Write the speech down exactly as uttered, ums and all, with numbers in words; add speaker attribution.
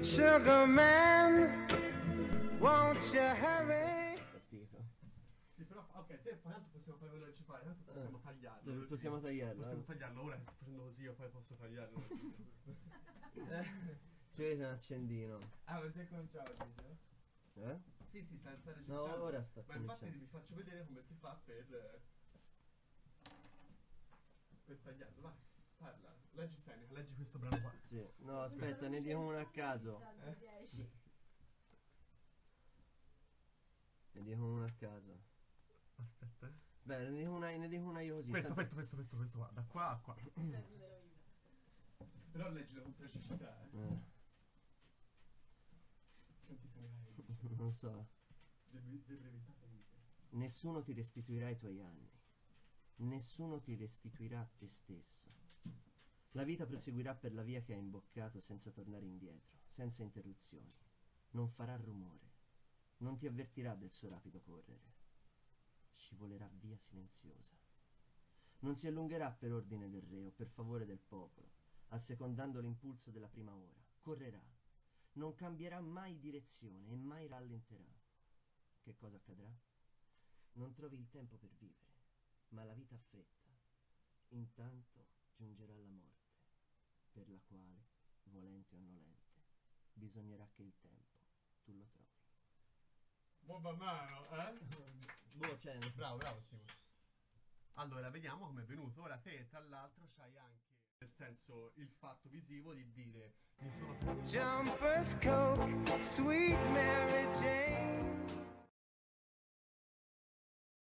Speaker 1: Sugar man, won't you hurry?
Speaker 2: Partito.
Speaker 3: Sì, però, ok, te poi tanto possiamo fare velocipare, tanto possiamo
Speaker 2: Eh,
Speaker 3: tagliarlo.
Speaker 2: dove possiamo tagliarlo?
Speaker 3: Possiamo
Speaker 2: eh?
Speaker 3: tagliarlo, ora che sto facendo così io poi posso tagliarlo.
Speaker 2: Ci avete un accendino?
Speaker 4: Ah, non c'è cominciato il video?
Speaker 2: Eh?
Speaker 3: Sì, sì, sta, sta
Speaker 2: No,
Speaker 3: registrando.
Speaker 2: ora sta
Speaker 3: Ma infatti
Speaker 2: cominciando.
Speaker 3: vi faccio vedere come si fa per... eh, per tagliarlo, vai, parla. Leggi Seneca, leggi questo brano qua.
Speaker 2: Sì. No, aspetta, ne dico uno a caso.
Speaker 5: dieci.
Speaker 2: Ne dico uno a caso.
Speaker 3: Aspetta. eh.
Speaker 2: Beh, ne dico una, ne dico una io così.
Speaker 3: Questo,
Speaker 2: tanto-
Speaker 3: questo, questo, questo, questo qua, da qua a qua. Però leggilo con precisità, eh.
Speaker 2: Eh,
Speaker 3: Senti Seneca,
Speaker 2: non so.
Speaker 3: de, de brevità che dice.
Speaker 2: Nessuno ti restituirà i tuoi anni. Nessuno ti restituirà te stesso. La vita proseguirà per la via che hai imboccato senza tornare indietro, senza interruzioni. Non farà rumore. Non ti avvertirà del suo rapido correre. Scivolerà via silenziosa. Non si allungherà per ordine del re o per favore del popolo, assecondando l'impulso della prima ora. Correrà. Non cambierà mai direzione e mai rallenterà. Che cosa accadrà? Non trovi il tempo per vivere, ma la vita ha fretta. Intanto giungerà la morte, per la quale, volente o nolente, bisognerà che il tempo tu lo trovi.
Speaker 3: Bomba a mano, eh?
Speaker 2: Boh, c'è.
Speaker 3: Bravo, bravo Simo. Allora, vediamo come è venuto. Ora te, tra l'altro, c'hai anche, nel senso, il fatto visivo di dire mi sono...
Speaker 1: Jumpers, Coke, sweet Mary Jane.